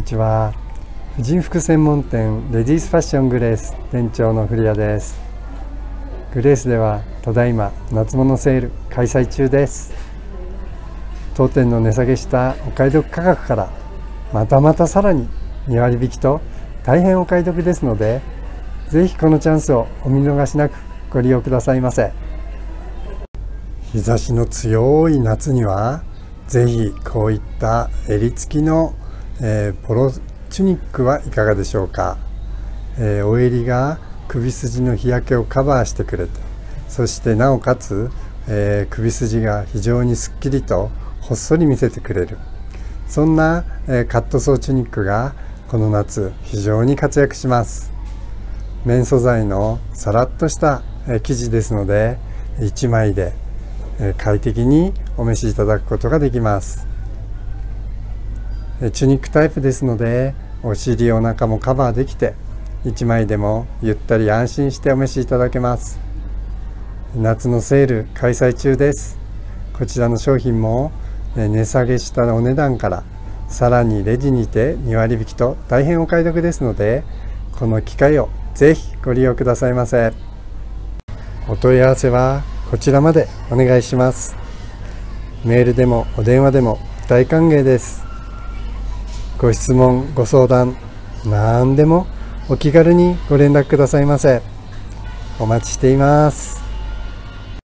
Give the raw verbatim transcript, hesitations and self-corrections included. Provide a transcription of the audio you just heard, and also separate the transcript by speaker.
Speaker 1: にちは。婦人服専門店レディースファッショングレース店長の古谷です。グレースではただいま夏物セール開催中です。当店の値下げしたお買い得価格からまたまたさらににわり引きと大変お買い得ですので、ぜひこのチャンスをお見逃しなくご利用くださいませ。日差しの強い夏にはぜひこういった襟付きの、えー、ポロチュニックはいかがでしょうか。えー、お襟が首筋の日焼けをカバーしてくれて、そしてなおかつ、えー、首筋が非常にすっきりとほっそり見せてくれる、そんな、えー、カットソーチュニックがこの夏非常に活躍します。綿素材のさらっとした、えー、生地ですので、いちまいで、えー、快適にお召しいただくことができます。えー、チュニックタイプですので、お尻お腹もカバーできて、いちまいでもゆったり安心してお召しいただけます。夏のセール開催中です。こちらの商品も値下げしたお値段からさらにレジにてにわり引きと大変お買い得ですので、この機会をぜひご利用くださいませ。お問い合わせはこちらまでお願いします。メールでもお電話でも大歓迎です。ご質問ご相談何でもお気軽にご連絡くださいませ。お待ちしています。